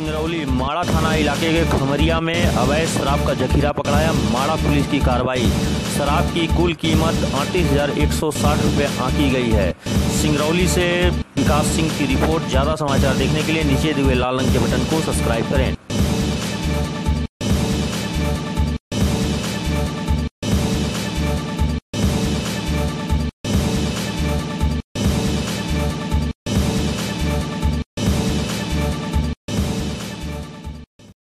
सिंगरौली माड़ा थाना इलाके के खमरिया में अवैध शराब का जखीरा पकड़ाया। माड़ा पुलिस की कार्रवाई। शराब की कुल कीमत 38,160 रुपये आंकी गई है। सिंगरौली से विकास सिंह की रिपोर्ट। ज़्यादा समाचार देखने के लिए नीचे दिए हुए लाल रंग के बटन को सब्सक्राइब करें।